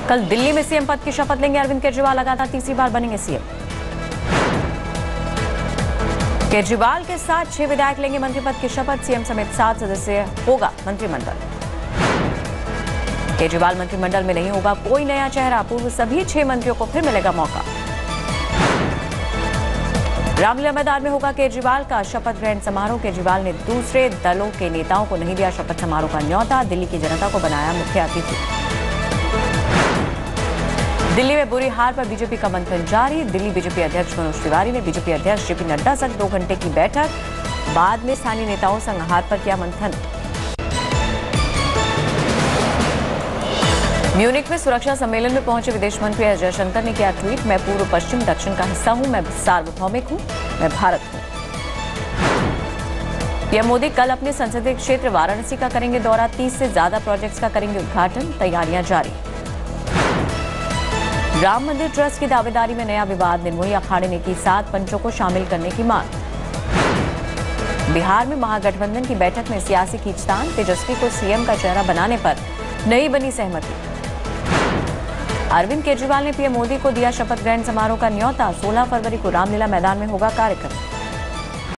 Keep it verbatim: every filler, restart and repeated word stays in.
कल दिल्ली में सीएम पद की शपथ लेंगे अरविंद केजरीवाल, लगातार तीसरी बार बनेंगे सीएम। केजरीवाल के साथ छह विधायक लेंगे मंत्री पद की शपथ, सीएम समेत सात सदस्य होगा मंत्रिमंडल। केजरीवाल मंत्रिमंडल में नहीं होगा कोई नया चेहरा, पूर्व सभी छह मंत्रियों को फिर मिलेगा मौका। रामलीला मैदान में होगा केजरीवाल का शपथ ग्रहण समारोह, केजरीवाल ने दूसरे दलों के नेताओं को नहीं दिया शपथ समारोह का न्योता, दिल्ली की जनता को बनाया मुख्य अतिथि। दिल्ली में बुरी हार पर बीजेपी का मंथन जारी, दिल्ली बीजेपी अध्यक्ष मनोज तिवारी ने बीजेपी अध्यक्ष जेपी नड्डा संग दो घंटे की बैठक, बाद में स्थानीय नेताओं संग हार पर किया मंथन। म्यूनिक में सुरक्षा सम्मेलन में पहुंचे विदेश मंत्री एस जयशंकर ने किया ट्वीट, मैं पूर्व पश्चिम दक्षिण का हिस्सा हूं, मैं सार्वभौमिक हूं, मैं भारत हूं। पीएम मोदी कल अपने संसदीय क्षेत्र वाराणसी का करेंगे दौरा, तीस से ज्यादा प्रोजेक्ट्स का करेंगे उद्घाटन, तैयारियां जारी। राम मंदिर ट्रस्ट की दावेदारी में नया विवाद, निर्मोही अखाड़े ने की सात पंचों को शामिल करने की मांग। बिहार में महागठबंधन की बैठक में सियासी खींचतान, तेजस्वी को सीएम का चेहरा बनाने पर नहीं बनी सहमति। अरविंद केजरीवाल ने पीएम मोदी को दिया शपथ ग्रहण समारोह का न्योता, सोलह फरवरी को रामलीला मैदान में होगा कार्यक्रम।